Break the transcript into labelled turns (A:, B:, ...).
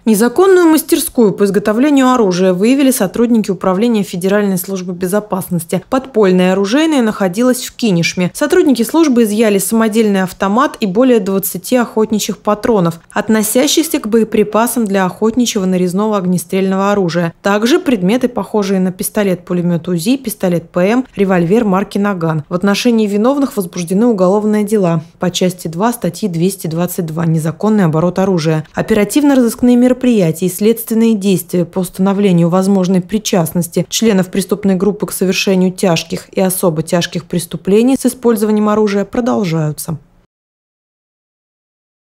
A: Незаконную мастерскую по изготовлению оружия выявили сотрудники Управления Федеральной службы безопасности. Подпольное оружейное находилось в Кинешме. Сотрудники службы изъяли самодельный автомат и более 20 охотничьих патронов, относящихся к боеприпасам для охотничьего нарезного огнестрельного оружия. Также предметы, похожие на пистолет-пулемет УЗИ, пистолет ПМ, револьвер марки «Наган». В отношении виновных возбуждены уголовные дела по части 2 статьи 222 «Незаконный оборот оружия». Оперативно-розыскные мероприятия и следственные действия по установлению возможной причастности членов преступной группы к совершению тяжких и особо тяжких преступлений с использованием оружия продолжаются.